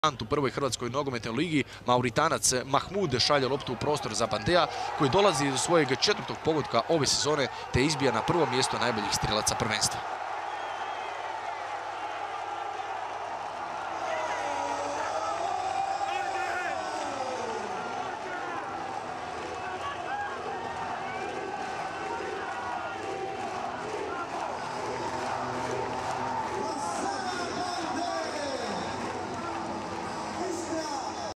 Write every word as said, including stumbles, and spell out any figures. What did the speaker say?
U prvoj hrvatskoj nogometnoj ligi Mauritanac Mahmud šalje loptu u prostor za Bandea, koji dolazi do svojeg četvrtog pogotka ove sezone te izbija na prvo mjesto najboljih strijelaca prvenstva.